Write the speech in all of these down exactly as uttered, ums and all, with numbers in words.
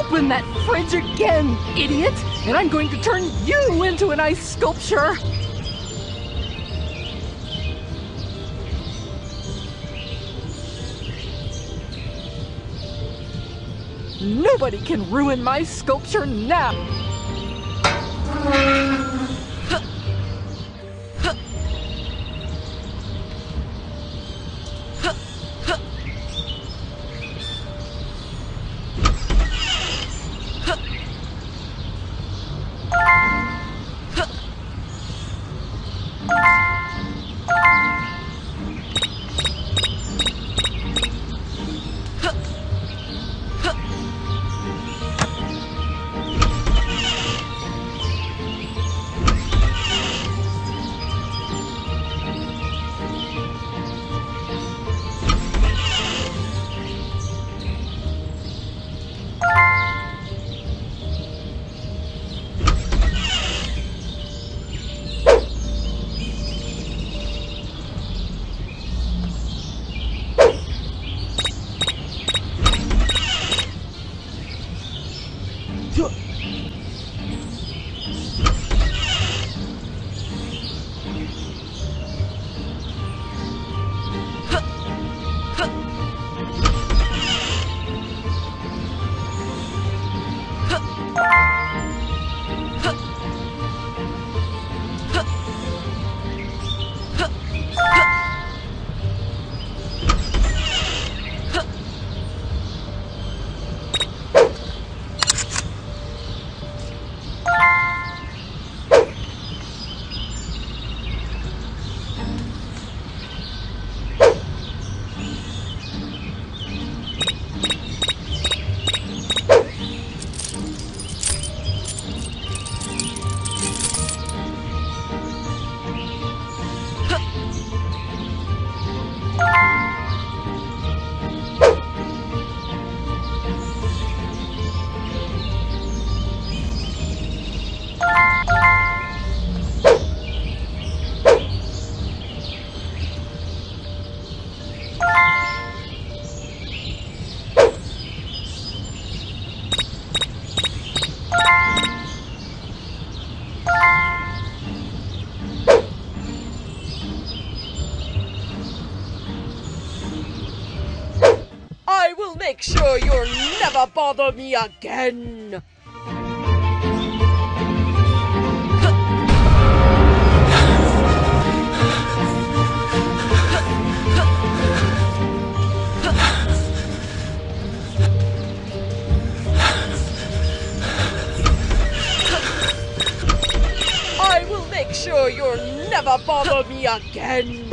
open that fridge again, idiot! And I'm going to turn you into an ice sculpture! Nobody can ruin my sculpture now! Make sure you'll never bother me again! I will make sure you'll never bother me again!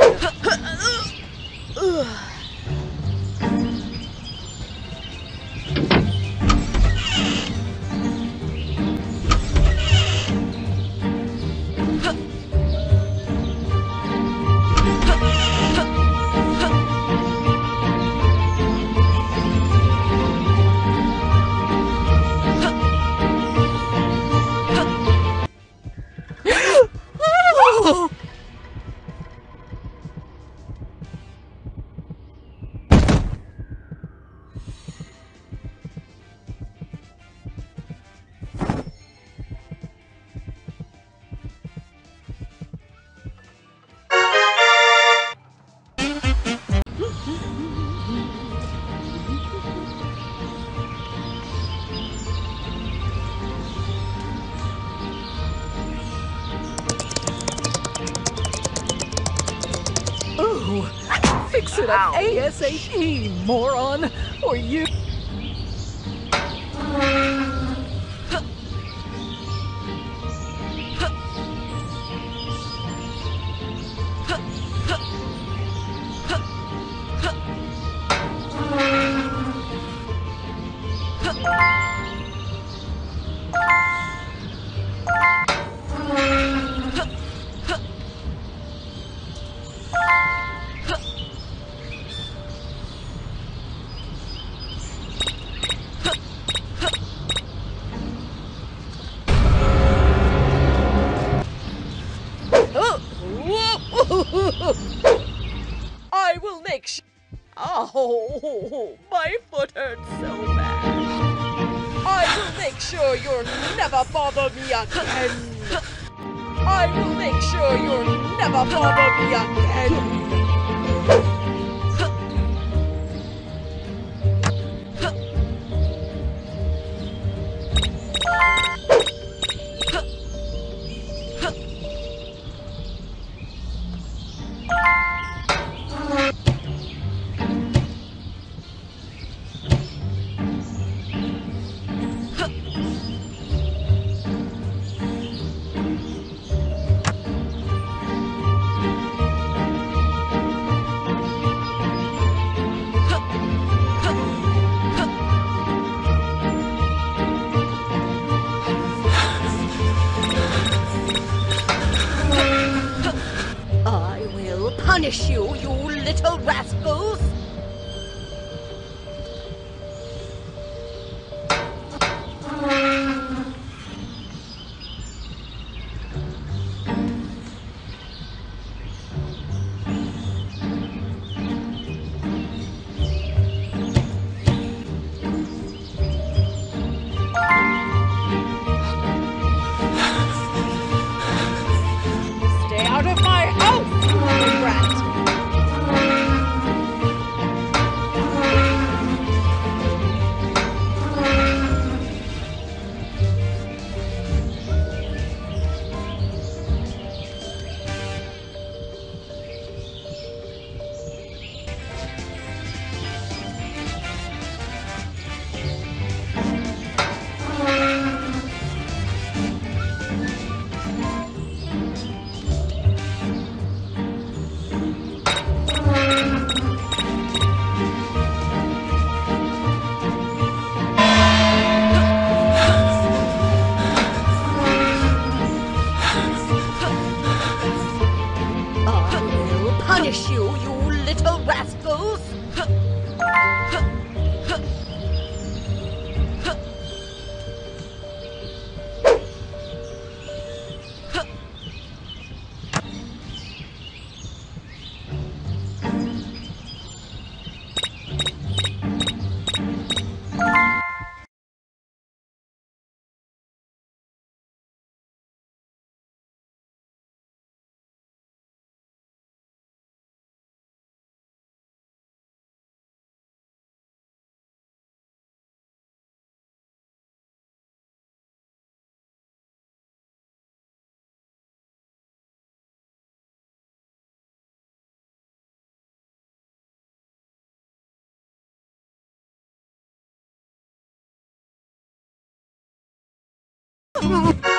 Fix it up ASAP, moron! Or you... I will make sure. Oh, my foot hurts so bad. I will make sure you'll never bother me again. I will make sure you'll never bother me again. I will punish you, you little rascals! Stay out of my house, you rat! I will punish you, you little rascals! Oh,